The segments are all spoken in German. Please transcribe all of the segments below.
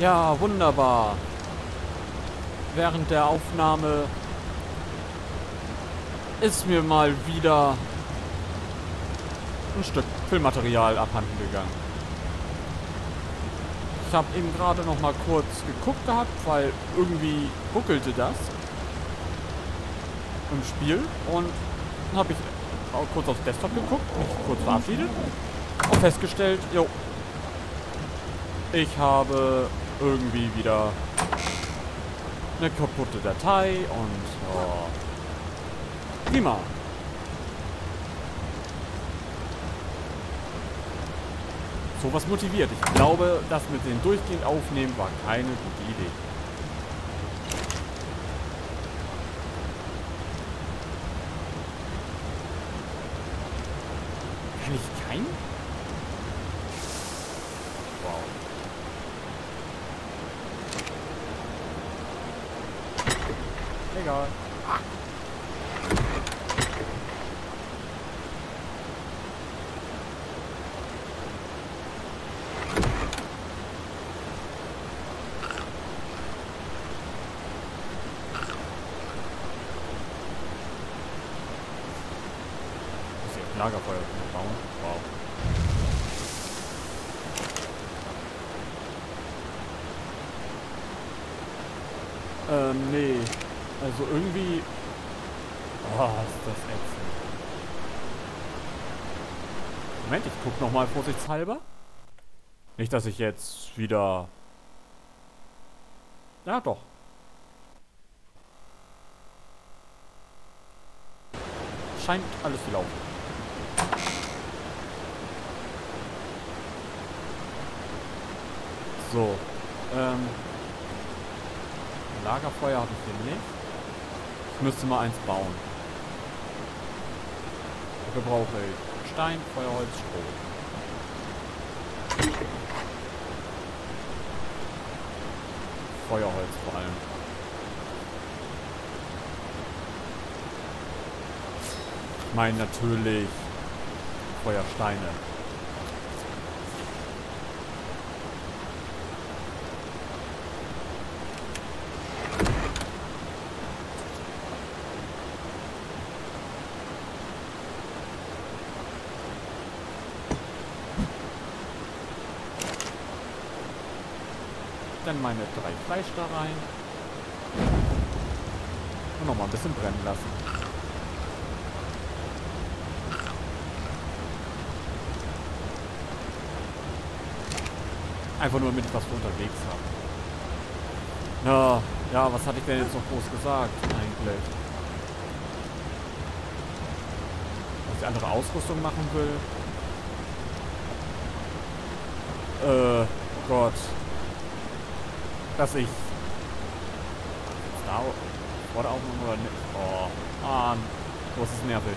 Ja, wunderbar. Während der Aufnahme ist mir mal wieder ein Stück Filmmaterial abhanden gegangen. Ich habe eben gerade noch mal kurz geguckt gehabt, weil irgendwie ruckelte das im Spiel und dann habe ich auch kurz aufs Desktop geguckt, mich kurz verabschiedet und festgestellt, jo, ich habe irgendwie wieder eine kaputte Datei und prima. Sowas motiviert. Ich glaube, das mit den durchgehend aufnehmen war keine gute Idee. Kann ich kein? Wow. Egal. Lagerfeuer bauen. Wow. Nee. Also irgendwie... Oh, ist das ätzend. Moment, ich guck nochmal vorsichtshalber. Nicht, dass ich jetzt wieder... Ja, doch. Scheint alles zu laufen. So, Lagerfeuer habe ich hier nicht. Ich müsste mal eins bauen. Dafür brauche ich Stein, Feuerholz, Stroh. Feuerholz vor allem. Ich meine natürlich Feuersteine. Dann meine 3 Fleisch da rein. Und nochmal ein bisschen brennen lassen. Einfach nur, damit ich was für unterwegs habe. Ja, was hatte ich denn jetzt noch groß gesagt eigentlich? Dass ich andere Ausrüstung machen will. Gott. Dass ich da vor der Aufnahme oder nicht. Oh, Mann. Oh, es ist nervig.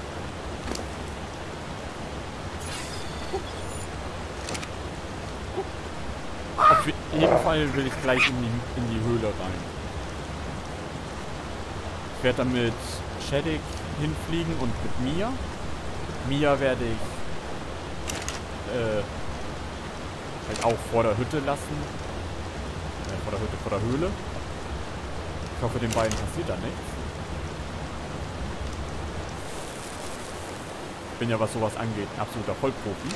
Auf jeden Fall will ich gleich in die Höhle rein. Ich werde dann mit Shaddick hinfliegen und mit Mia. Mia werde ich halt auch vor der Hütte lassen. Vor der Höhle. Ich hoffe, den beiden passiert da nichts. Ich bin ja, was sowas angeht, ein absoluter Vollprofi.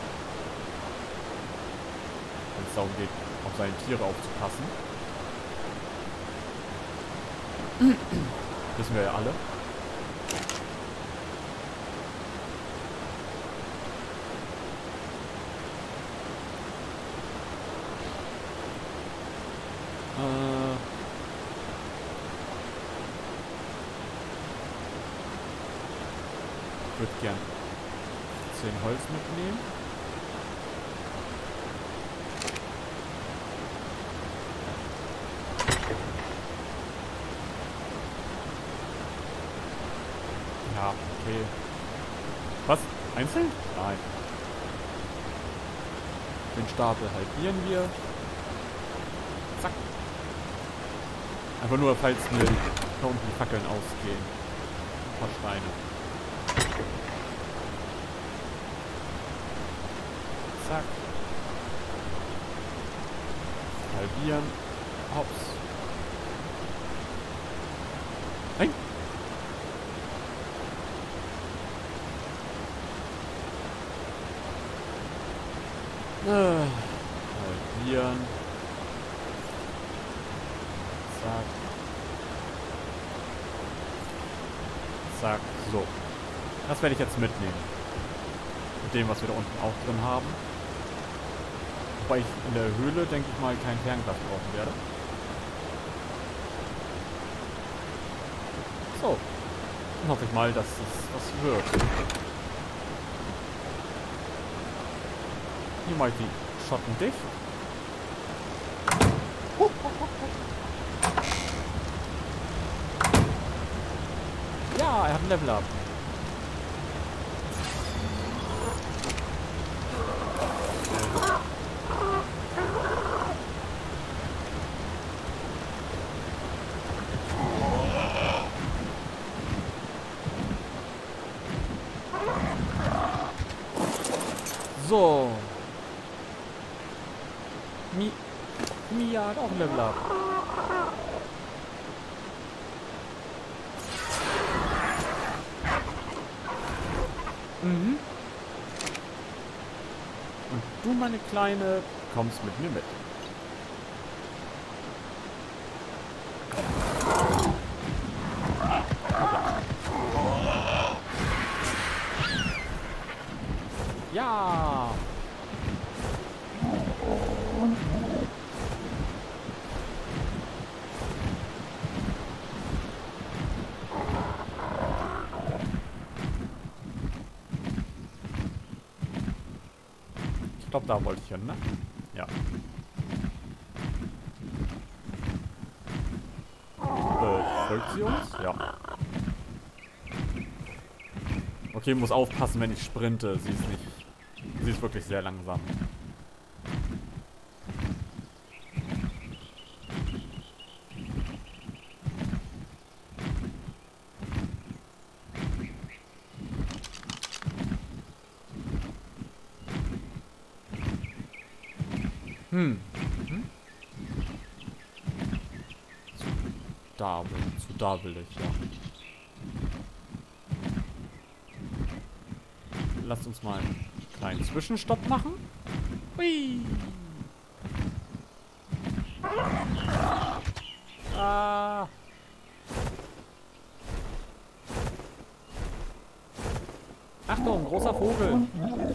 Wenn es darum geht, auf seine Tiere aufzupassen. Wissen wir ja alle. Ich würde gern 10 Holz mitnehmen. Ja, okay. Was? Einzeln? Nein. Den Stapel halbieren wir. Zack. Einfach nur, falls mir da unten die Fackeln ausgehen. Ein paar Steine. Zack. Halbieren. Hops. Nein. Halbieren. Zack. Zack. So. Das werde ich jetzt mitnehmen. Mit dem, was wir da unten auch drin haben. Wobei ich in der Höhle, denke ich mal, kein Fernglas brauchen werde. So. Dann hoffe ich mal, dass es was wird. Hier mache ich die Schotten dicht. Ja, er hat ein Level Up. So. Mia hat auch ein Level Up. Mhm. Und du, meine Kleine, kommst mit mir mit. Ja. Ich glaube, da wollte ich hin, ne? Ja. Folgt sie uns? Ja. Okay, muss aufpassen, wenn ich sprinte. Sie ist nicht... Sie ist wirklich sehr langsam. Da will ich, ja. Lasst uns mal einen kleinen Zwischenstopp machen. Hui. Ah. Achtung, großer Vogel.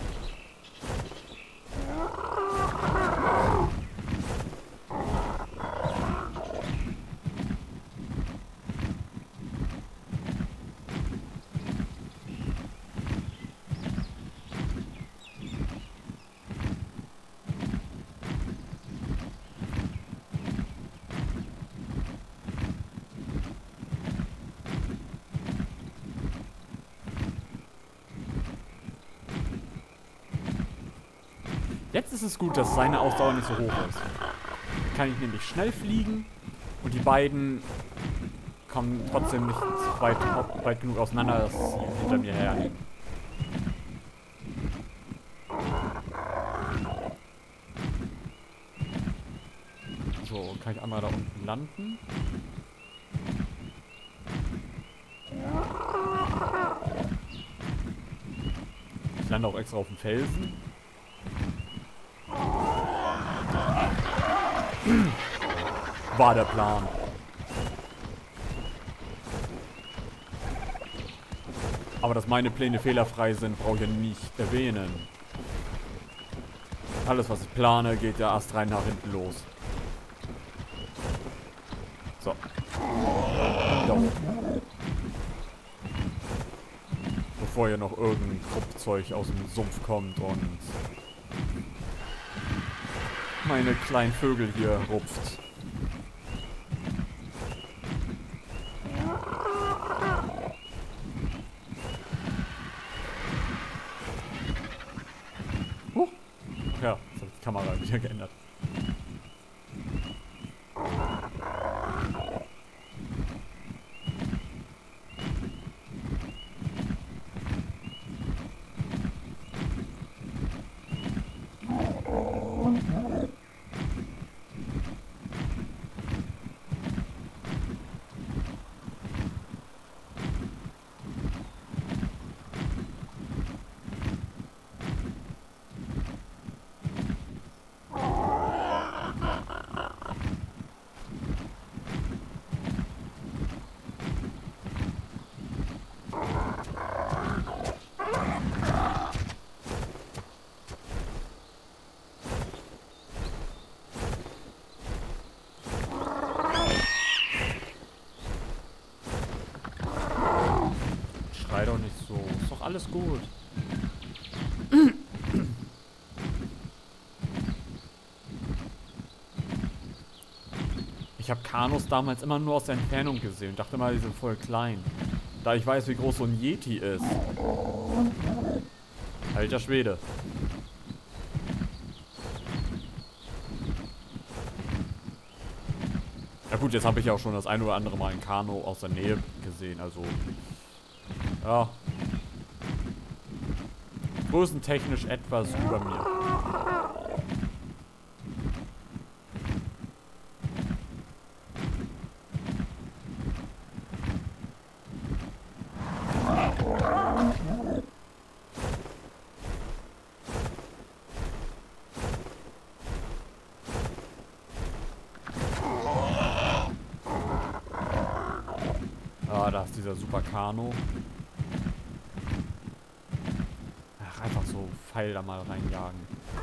Jetzt ist es gut, dass seine Ausdauer nicht so hoch ist. Kann ich nämlich schnell fliegen und die beiden kommen trotzdem nicht weit genug auseinander, dass sie hinter mir herhängen. So, kann ich einmal da unten landen? Ich lande auch extra auf dem Felsen. War der Plan. Aber dass meine Pläne fehlerfrei sind, brauche ich ja nicht erwähnen. Alles, was ich plane, geht ja erst rein nach hinten los. So. Da oben. Bevor hier noch irgendein Kruppzeug aus dem Sumpf kommt und meine kleinen Vögel hier rupft. Ja, jetzt hat die Kamera wieder geändert. alles gut. Ich habe Kanus damals immer nur aus der Entfernung gesehen und dachte immer, die sind voll klein. Da ich weiß, wie groß so ein Yeti ist. Alter Schwede. Ja gut, jetzt habe ich ja auch schon das ein oder andere Mal ein Kanu aus der Nähe gesehen, also... Ja. Größentechnisch etwas über mir. Ah, da ist dieser Super Kano. Ach, einfach so Pfeil da mal reinjagen.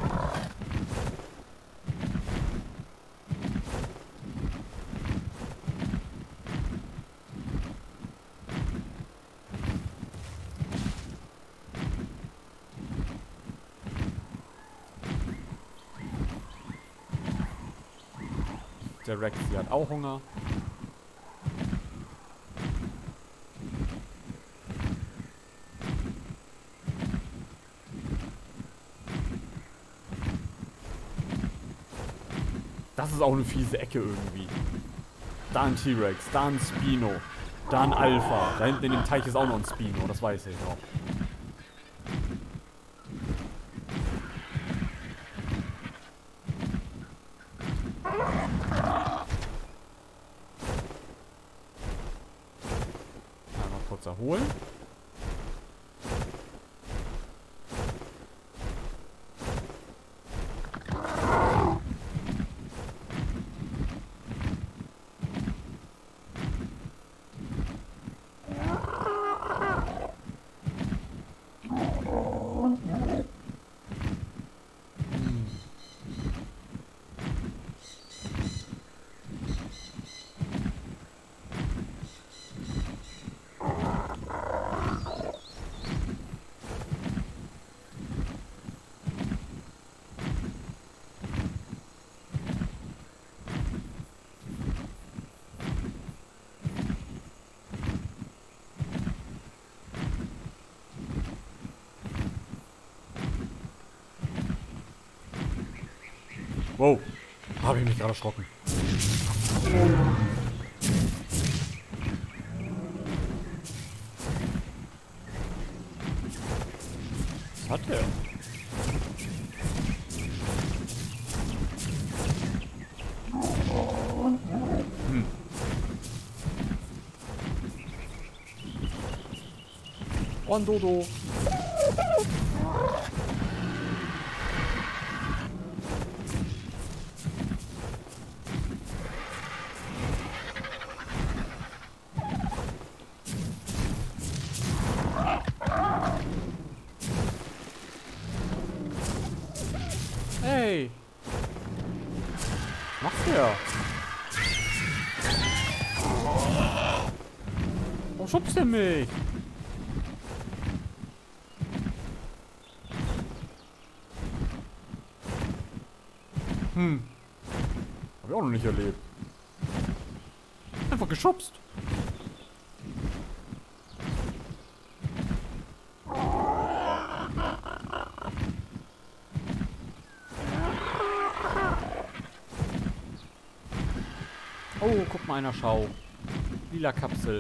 Der Rex, die hat auch Hunger. Das ist auch eine fiese Ecke irgendwie. Da ein T-Rex, da ein Spino, da ein Alpha. Da hinten in dem Teich ist auch noch ein Spino, das weiß ich noch. Einmal kurz erholen. Wow, habe ich mich gerade erschrocken. Was hat der? Oh, ein Dodo. Hey! Was macht der? Warum schubst der mich? Hab ich auch noch nicht erlebt. Einfach geschubst. Oh, guck mal einer, schau. Lila Kapsel.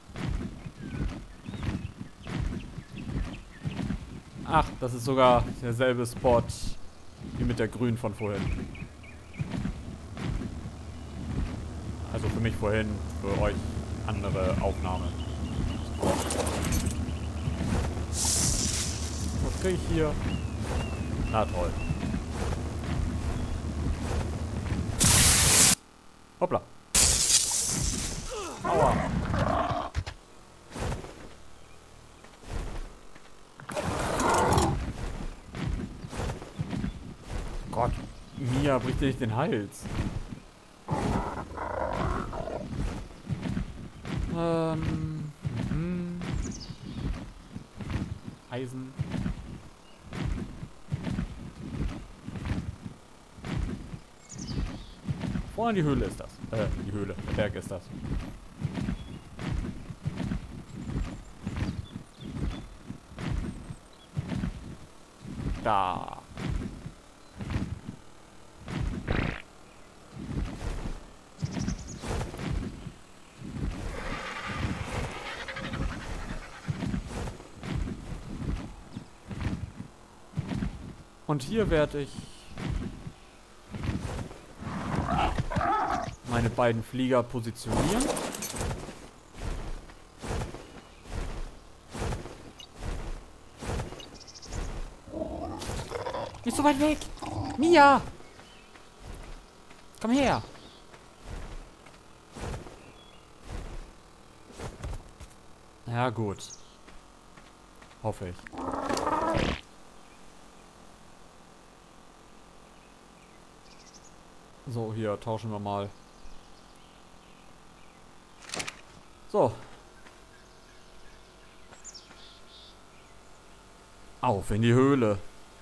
Ach, das ist sogar derselbe Spot wie mit der grünen von vorhin. Also für mich vorhin, für euch andere Aufnahme. Was kriege ich hier? Na toll. Hoppla. Aua. Gott, Mia bricht dir nicht den Hals. Eisen. Vorne die Höhle ist das. Die Höhle. Der Berg ist das. Da. Und hier werde ich meine beiden Flieger positionieren. Nicht so weit weg! Mia! Komm her! Ja, gut. Hoffe ich. So, hier tauschen wir mal. So. Auf in die Höhle.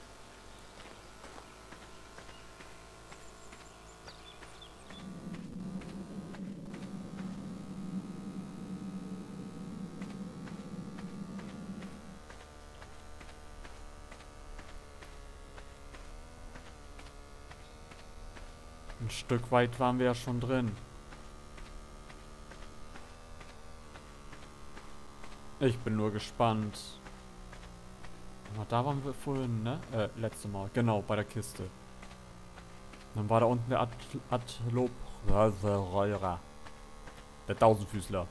Ein Stück weit waren wir ja schon drin. Ich bin nur gespannt. Aber da waren wir vorhin, ne? Letzte Mal. Genau, bei der Kiste. Dann war da unten der der Tausendfüßler.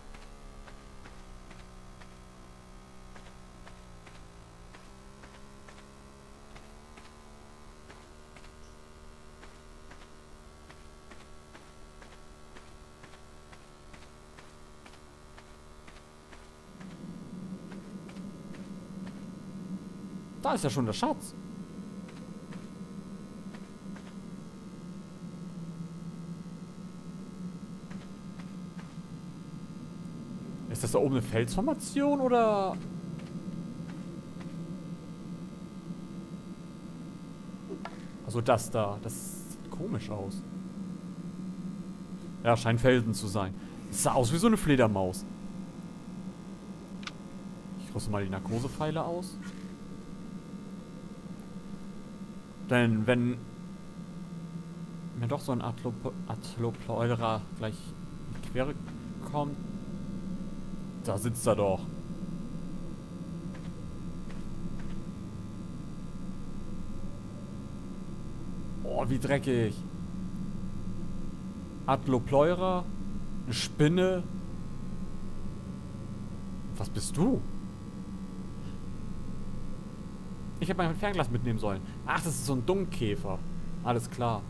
Da ist ja schon der Schatz. Ist das da oben eine Felsformation oder? Also das da. Das sieht komisch aus. Ja, scheint Felsen zu sein. Das sah aus wie so eine Fledermaus. Ich rüste mal die Narkosepfeile aus. Denn wenn mir doch so ein Atlopleura gleich in die Quere kommt, da sitzt er doch. Oh, wie dreckig. Atlopleura, eine Spinne. Was bist du? Ich hätte mein Fernglas mitnehmen sollen. Ach, das ist so ein Dummkäfer. Alles klar.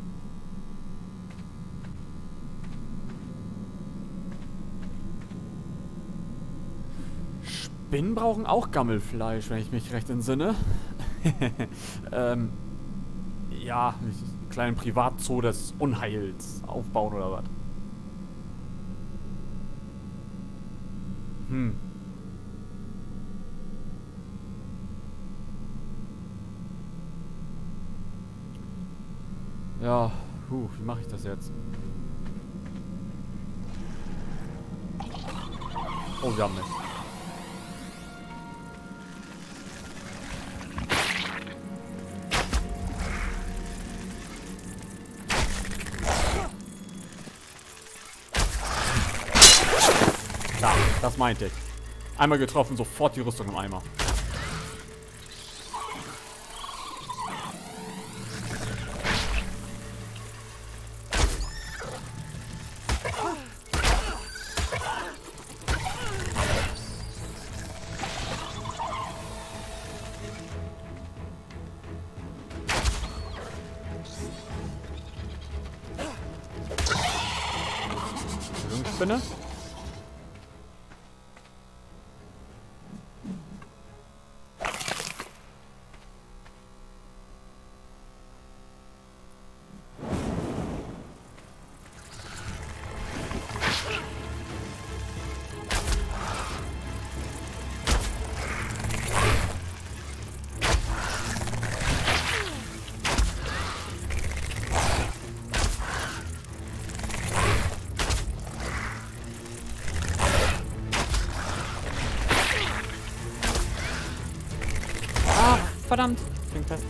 Spinnen brauchen auch Gammelfleisch, wenn ich mich recht entsinne. Ja, einen kleinen Privatzoo des Unheils aufbauen oder was. Ja, wie mache ich das jetzt? Oh, wir haben nicht. Klar, das meinte ich. Einmal getroffen, sofort die Rüstung im Eimer. Spinne. Verdammt. Klingt fest.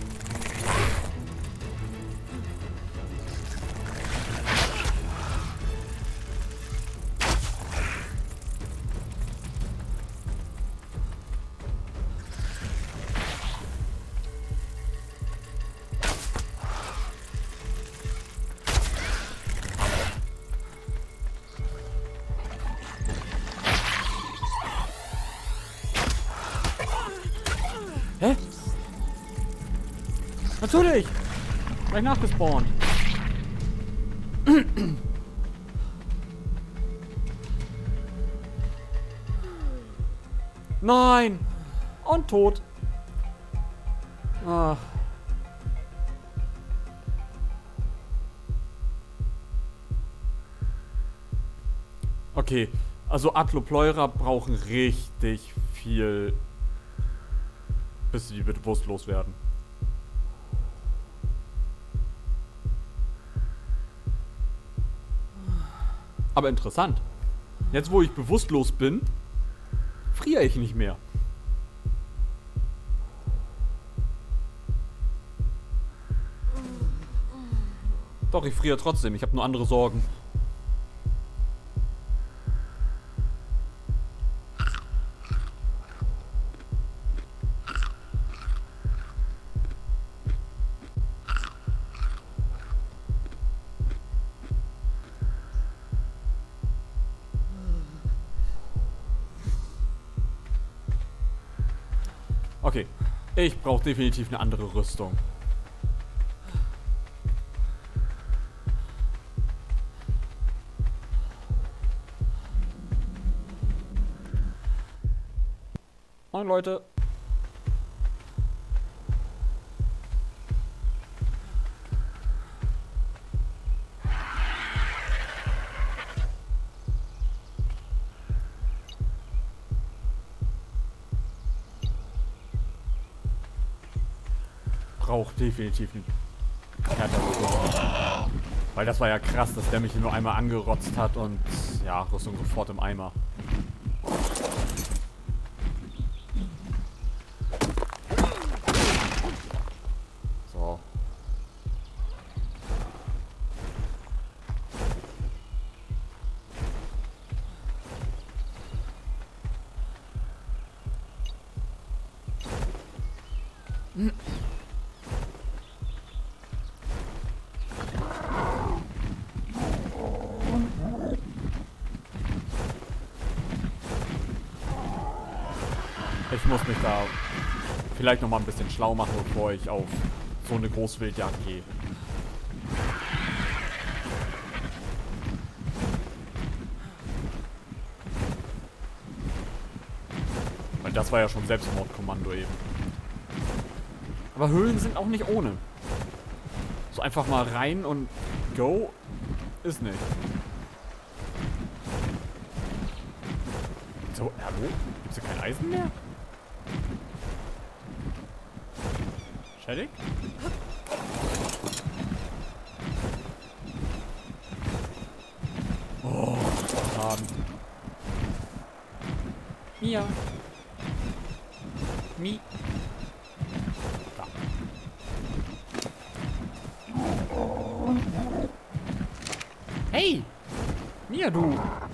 Hä? Natürlich! Gleich nachgespawnt. Nein! Und tot. Ach. Okay, also Atlopleura brauchen richtig viel, bis sie bewusstlos werden. Aber interessant. Jetzt, wo ich bewusstlos bin, friere ich nicht mehr. Doch, ich friere trotzdem. Ich habe nur andere Sorgen. Okay, ich brauche definitiv eine andere Rüstung. Moin Leute. Braucht definitiv eine härtere Rüstung. Weil das war ja krass, dass der mich nur einmal angerotzt hat und ja, Rüstung sofort im Eimer. So. Ich muss mich da vielleicht noch mal ein bisschen schlau machen, bevor ich auf so eine Großwildjagd gehe. Weil das war ja schon Selbstmordkommando eben. Aber Höhlen sind auch nicht ohne. So einfach mal rein und go ist nicht. So, hallo? Gibt's hier kein Eisen mehr? Schädig? Oh, Schaden. Mia. Mi. Da. Hey! Mia, du!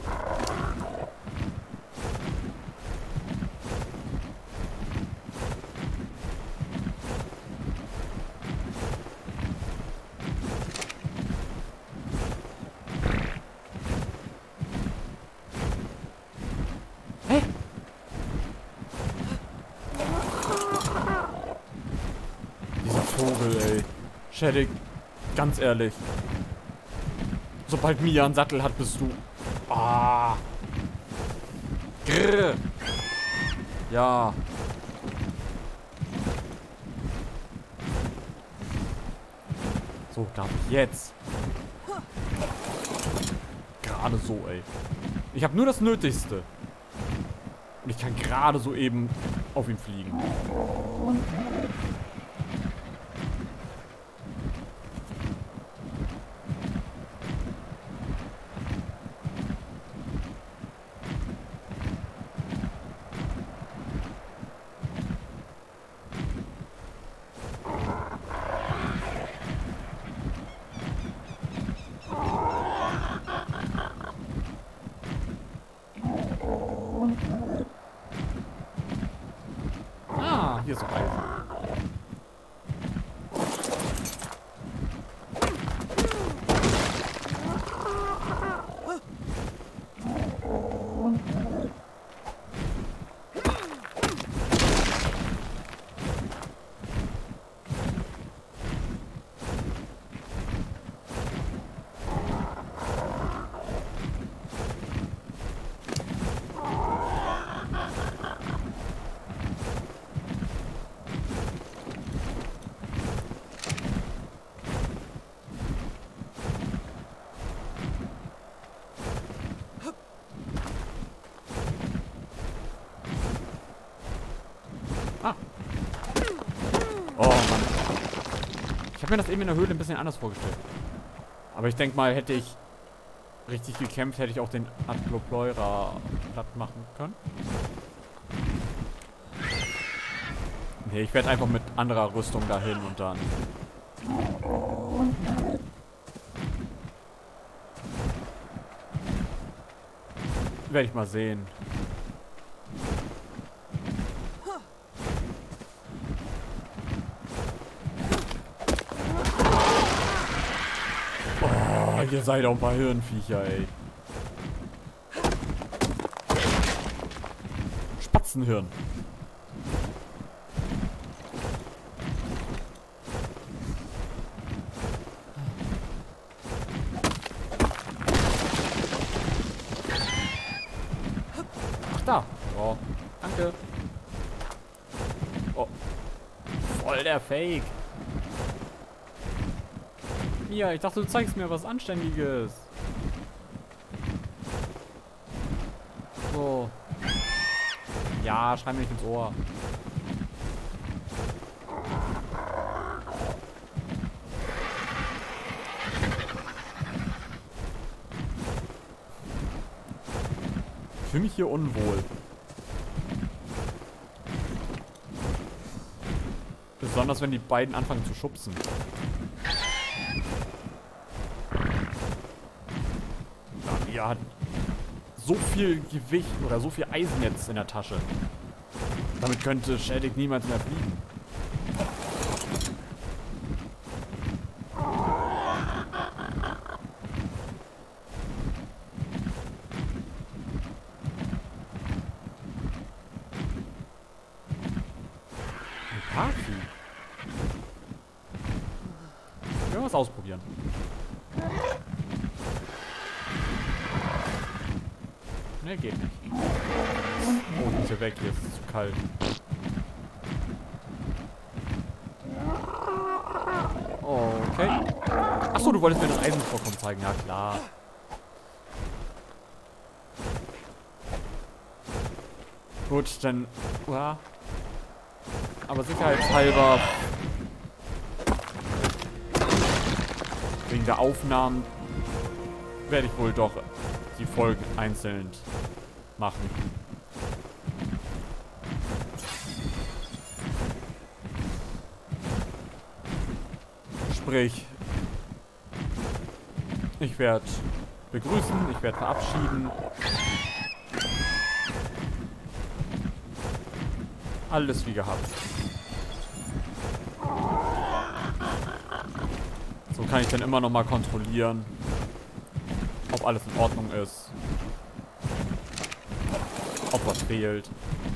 Vogel, ey. Shaddick, ganz ehrlich. Sobald Mia einen Sattel hat, bist du... Ah. Grrr. Ja. So, darf ich jetzt. Gerade so, ey. Ich habe nur das Nötigste. Und ich kann gerade so eben auf ihn fliegen. habe mir das eben in der Höhle ein bisschen anders vorgestellt. Aber ich denke mal, hätte ich richtig gekämpft, hätte ich auch den Atlopleura platt machen können. Nee, ich werde einfach mit anderer Rüstung dahin und dann... werde ich mal sehen. Oh, ihr seid auch ein paar Hirnviecher, ey. Spatzenhirn. Ach da. Oh, danke. Oh. Voll der Fake. Ja, ich dachte, du zeigst mir was Anständiges. So. Ja, schrei mir nicht ins Ohr. Ich fühle mich hier unwohl. Besonders wenn die beiden anfangen zu schubsen. Ja, hat so viel Gewicht oder so viel Eisen jetzt in der Tasche. Damit könnte Shaddig niemals mehr fliegen. Ein Party. Wir werden was ausprobieren. Ne, geht nicht. Oh, die ist hier weg. Hier ist es zu kalt. Okay. Achso, du wolltest mir das Eisenvorkommen zeigen. Ja, klar. Gut, dann... Ja. Aber sicherheitshalber... wegen der Aufnahmen... werde ich wohl doch die Folgen einzeln machen. Sprich, ich werde begrüßen, ich werde verabschieden. Alles wie gehabt. So kann ich dann immer noch mal kontrollieren, ob alles in Ordnung ist. Ob was fehlt.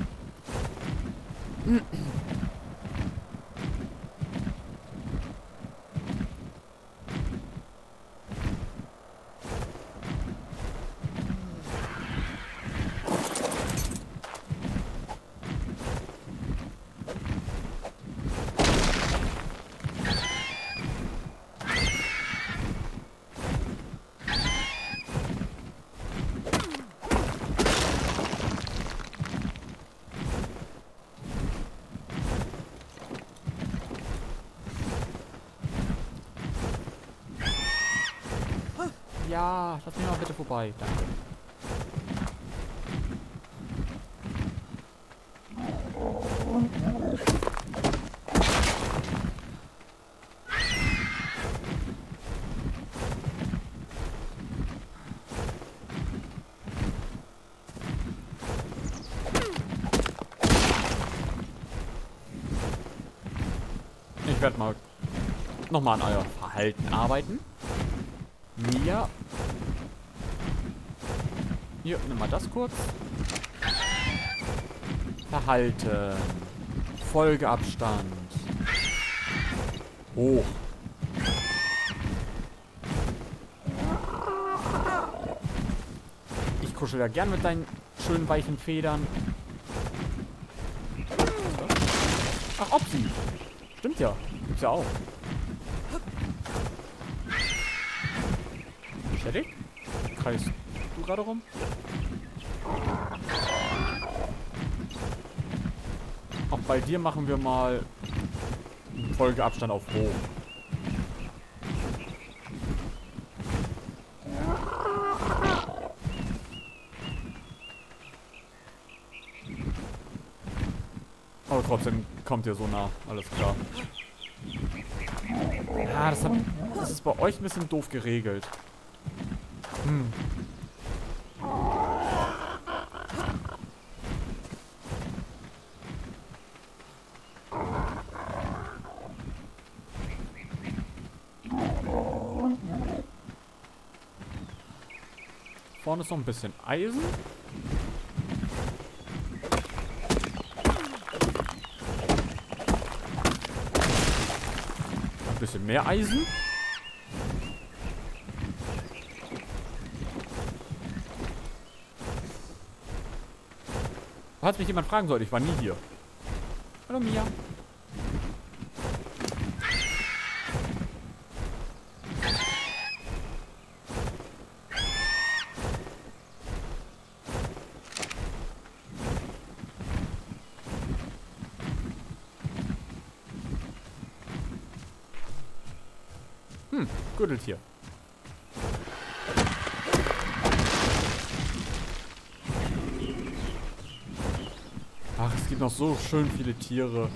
Ja, lass mich mal bitte vorbei. Danke. Ich werde mal nochmal an euer Verhalten arbeiten. Mia. Hier, nimm mal das kurz. Verhalten. Folgeabstand. Hoch. Ich kuschel ja gern mit deinen schönen weichen Federn. Ach, Opsi. Stimmt ja. Gibt's ja auch. Fertig? Kreist du gerade rum? Auch bei dir machen wir mal einen Folgeabstand auf hoch. Aber trotzdem kommt ihr so nah. Alles klar. Ja, das ist bei euch ein bisschen doof geregelt. Hm. Vorne ist noch ein bisschen Eisen. Ein bisschen mehr Eisen. Falls mich jemand fragen sollte, ich war nie hier. Hallo Mia. Gürteltier. Ach, es gibt noch so schön viele Tiere.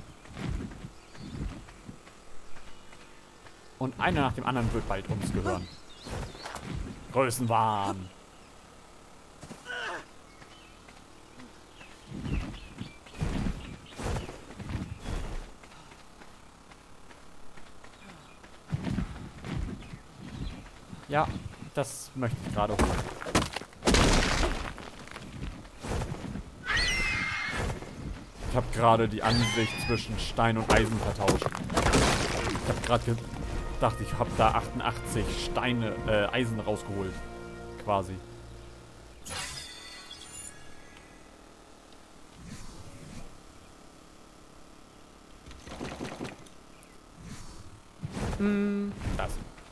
Und einer nach dem anderen wird bald uns gehören. Größenwahn. Ja, das möchte ich gerade holen. Ich habe gerade die Ansicht zwischen Stein und Eisen vertauscht. Ich habe gerade gedacht, ich habe da 88 Eisen rausgeholt. Quasi. Das.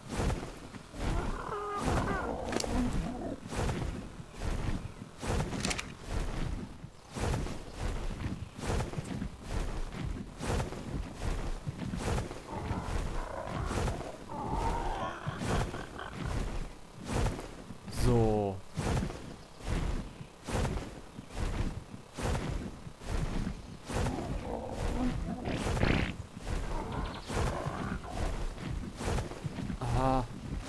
So. Aha.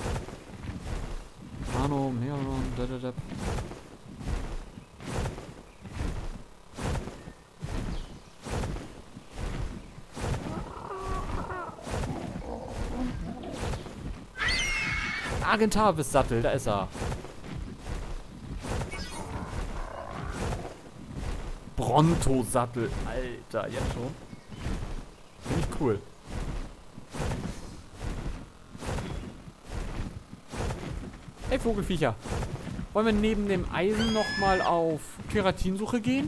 Mano, Meron, da. Argentavis-Sattel, da ist er. Bronto-Sattel. Alter, jetzt schon. Finde ich cool. Hey Vogelviecher. Wollen wir neben dem Eisen nochmal auf Keratinsuche gehen?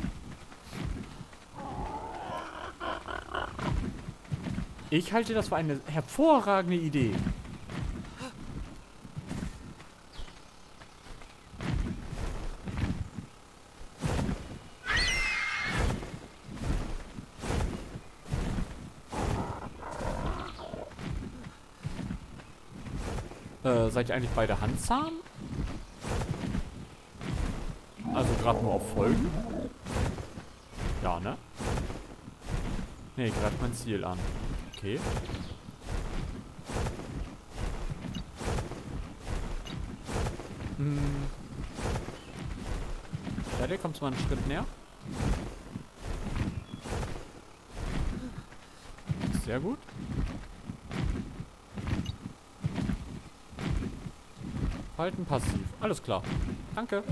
Ich halte das für eine hervorragende Idee. Seid ihr eigentlich beide handzahm? Also gerade nur auf Folgen? Ja, ne? Ne, gerade mein Ziel an. Okay. Ja, der kommt mal einen Schritt näher. Sehr gut. Halten passiv. Alles klar. Danke.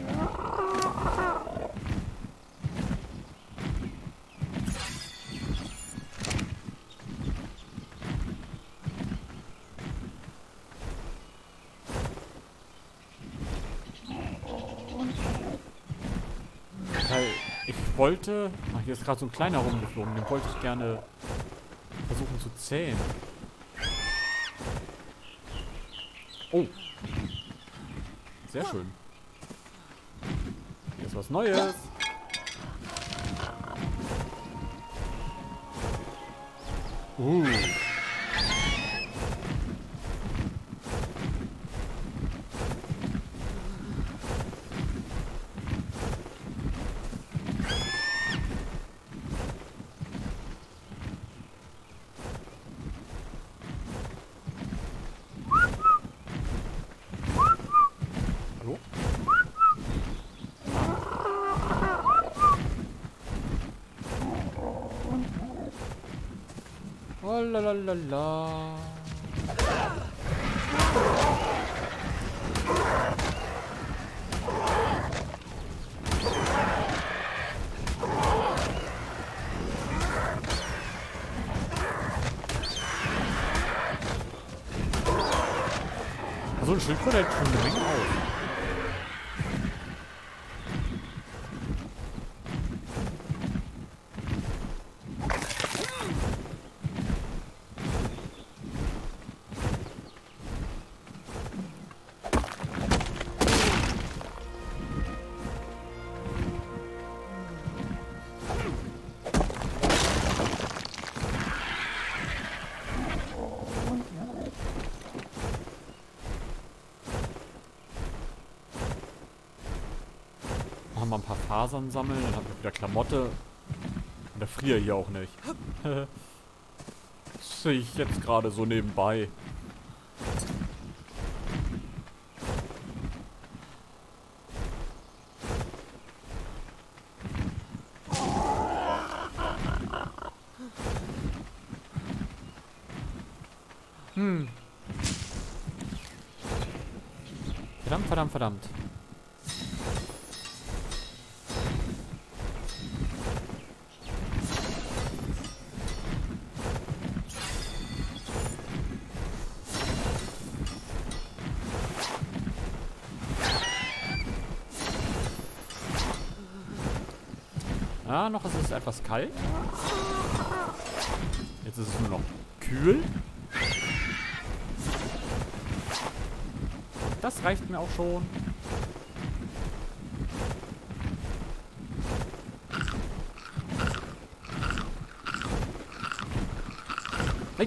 Ich wollte... Ach, hier ist gerade so ein kleiner rumgeflogen. Den wollte ich gerne versuchen zu zähmen. Oh. Sehr schön. Hier ist was Neues. Lalalala. So ein Schildkröte hält schon eine Menge aus. Mal ein paar Fasern sammeln, dann habe ich wieder Klamotte. Und da friere ich auch nicht. Das sehe ich jetzt gerade so nebenbei. Verdammt, verdammt, verdammt. Ah, noch ist es etwas kalt. Jetzt ist es nur noch kühl. Das reicht mir auch schon. Hey.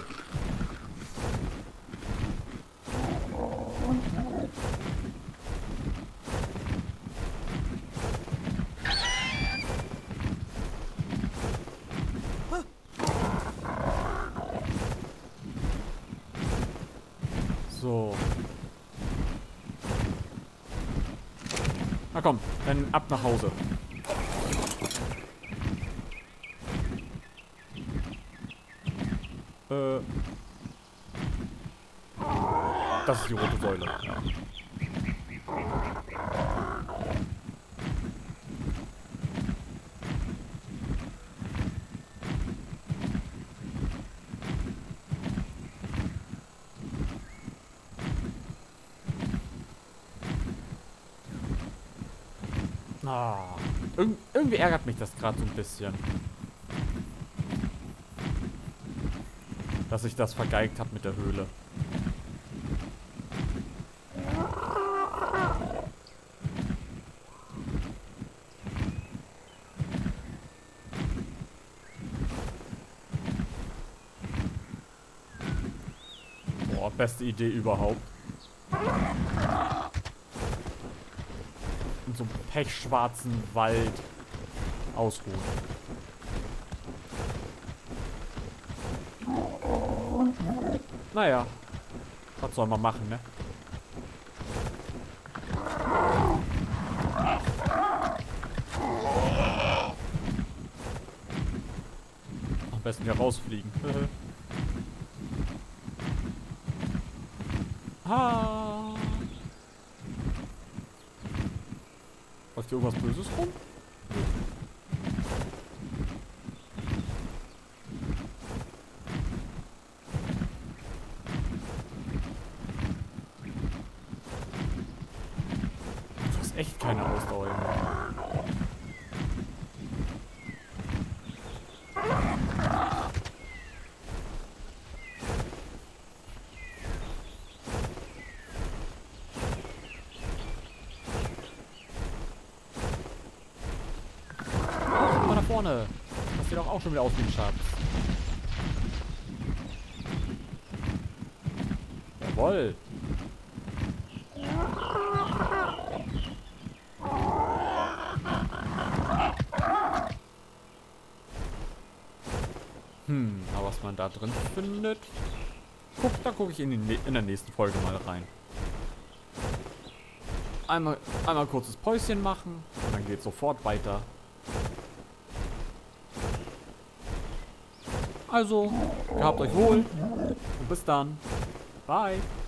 So. Na komm, dann ab nach Hause. Das ist die rote Säule. Ja. Ah, irgendwie ärgert mich das gerade so ein bisschen. Dass ich das vergeigt habe mit der Höhle. Boah, beste Idee überhaupt. In so einem pechschwarzen Wald ausruhen. Naja, was soll man machen, ne? Am besten hier rausfliegen. Ha! Läuft hier irgendwas Böses rum? Du hast echt keine Ausdauer, Junge. Mal da vorne. Das sieht doch auch schon wieder aus wie ein Schatz. Jawoll. Aber was man da drin findet, da gucke ich in der nächsten Folge mal rein. Einmal kurzes Päuschen machen und dann geht es sofort weiter. Also, gehabt euch wohl und bis dann. Bye.